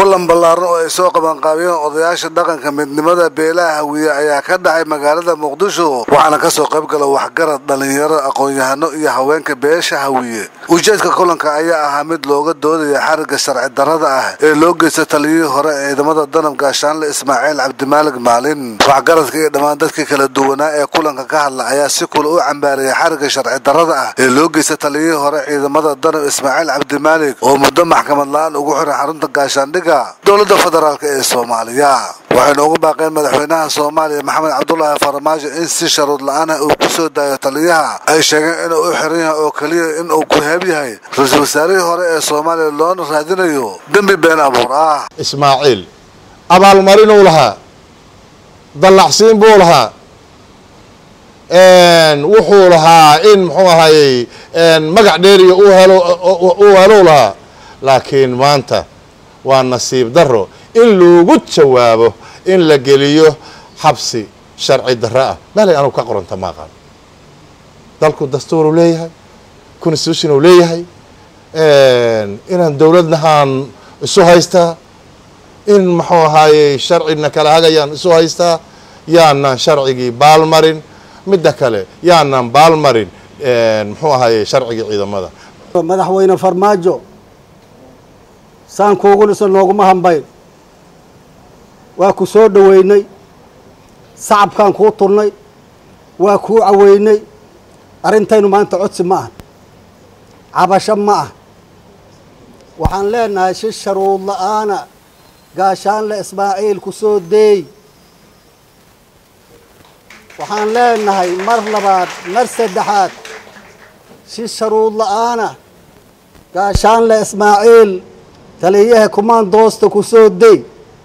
kulan ballaaran oo ay soo qabanqaabiyeen odayaasha dhaqanka midnimada beelaha Hawiye ayaa ka dhacay magaalada Muqdisho waxaana ka soo qayb galay waxgarad dhalinyaro aqoon-yahano iyo haweenka beesha Hawiye ujeedka kulanka ayaa ahaa mid looga doodayo xariga sharci darrada ah ee loo geystay taliyihii hore ee ciidamada danab gaashaanle Ismaaciil Cabdimaalig Maalin waxgaradka iyo dhammaan dadkii kala duwanaa ee kulanka ka hadlay ayaa si kul u cambaariyay xariga sharci darrada ah ee loo geystay taliyihii hore ciidamada danab Ismaaciil Cabdimaalig oo muddo maxkamad la'aan ugu xiran xarunta gaashaandhiga dowladda federaalka ee Soomaaliya waxayna ugu baaqeen madaxweynaha Soomaaliya Maxamed Cabdullaahi Farmaajo in si sharud la'aan ah uu ku soo daayo taliyaha ay sheegeen inuu u xiran yahay oo kaliya in uu ku heeb yahay ra'iisul wasaarihii hore ee Soomaaliya loona raadinayo dambi been abuur ah Ismaaciil abaalmarin uu lahaa dallacsiin buu lahaa wuxuu lahaa in muxuu ahaayay magac dheeriyo uu helo lahaa laakiin maanta waa nasiib darro in loogu jawaabo in la geliyo xabsi sharci darro ah meelay anu ka qoranta ma aqaan dalku dastuur uu leeyahay constitution uu leeyahay inaan dowladnahaan isu haystaa in muxuu ahaayey sharcina kala hagayaan isu haystaa yaanaan sharcigii baalmarin midda kale yaanaan baalmarin muxuu ahaayey sharcigii ciidamada madaxweyne Farmaajo saan kuugu lisan nooguma hambayn waa ku soo dhaweynay sacabkaan kuu turnay waa kuu caweynay arrintaynu maanta codsi ma aha cabasho ma aha waxaan leenahay si sharuud la'aana gaashaanle Ismaaciil ku soo deey waxaan leenahay mar labaad mar saddexaad si sharuud la'aana gaashaanle Ismaaciil taliyaha kumaandoosta ku soo deey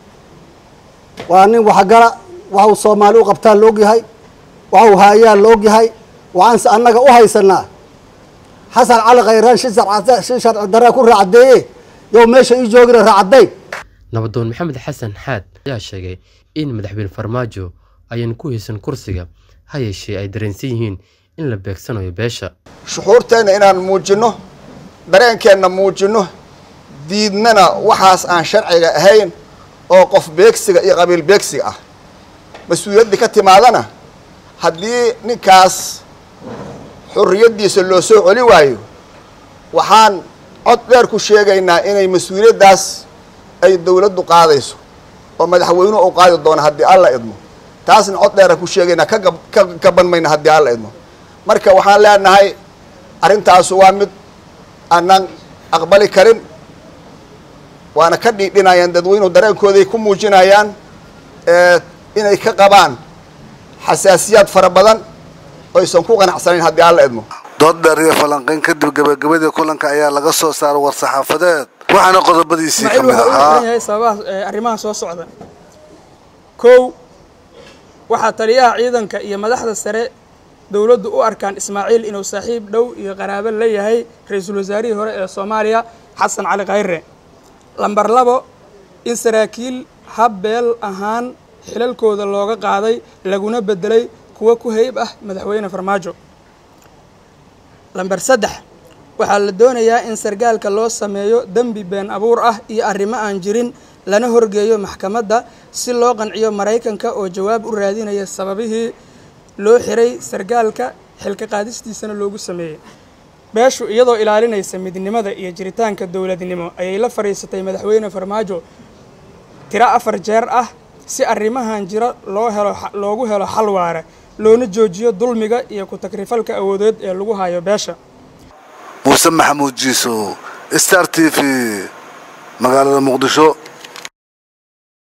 waa nin waxgala waxa uu Soomaali u qabtaa la og yahay waxa uu haayaa la og yahay waxaan annaga u haysanaa Xasan Cali Khayran shi sharci darro ku raacdeeyay yow meesha ii joogina raacday nabadoon Maxamed Xasan Xaad ayaa sheegay in madaxweyne Farmaajo ayaan ku haysan kursiga hayeeshee ay dareensan yihiin in la beegsanayo beesha shuxuurteena inaan muujino dareenkeena muujino diidnana waxaas aan sharciga ahayn oo qof beegsiga iyo qabiil beegsiga ah mas'uuliyadda ka timaadana haddii ninkaas xurriyadiisa loo soo celi waayo waxaan cod dheer ku sheegaynaa inay mas'uuliyaddaas ay dawladdu qaadayso oo madaxweynuhu uu qaadi doono haddii alla idmo taasna cod dheer ku sheegaynaa ka banmayna haddii alla idmo marka waxaan leenahay arrintaas waa mid aanan aqbali karin waana ka dhiidhinayaan dadweynuhu dareenkooday ku muujinayaan inay ka qabaan xasaasiyaad fara badan oo aysan ku qanacsanayn haddii alla idmo dood dheer iyo falanqayn kadib gabagabadii kulanka ayaa laga soo saaray war saxaafadeed waxaana qodobadiisii ka mid ahaa sababaha arrimaha soo socda kow waxaa taliyaha ciidanka iyo madaxda sare dawladdu u arkaan Ismaaciil inuu saaxiib dhow iyo qaraabo la yahay ra'iisul wasaarihii hore ee Soomaaliya Xasan Cali Khayre lambar 2 in saraakiil habbeel ahaan xilalkooda looga qaaday laguna bedelay kuwa ku hayb ah madaxweyne Farmaajo lambar 3 waxaa la doonayaa in sargaalka loo sameeyo dambi been abuur ah iyo arrimo aan jirin lana horgeeyo maxkamadda si loo qanciyo Mareykanka oo jawaab u raadinaya sababihii loo xiray sargaalka xilka qaadistiisana loogu sameeyay beeshu iyadoo ilaalinaysa midnimada iyo jiritaanka dawladnimo ayay la fariisatay madaxweyne Farmaajo tira 4 jeer ah si arrimahan jira loogu helo xal waara loona joojiyo dulmiga iyo ku takrifalka awoodeed ee lagu hayo beesha Muuse Maxamuud Jiiso Star TV magaalada Muqdisho